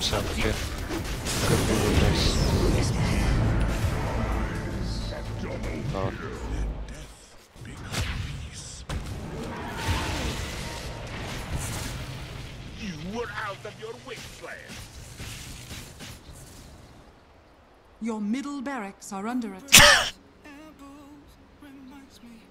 champion. Could be with this. Oh. You were out of your wits, plan. Your middle barracks are under attack.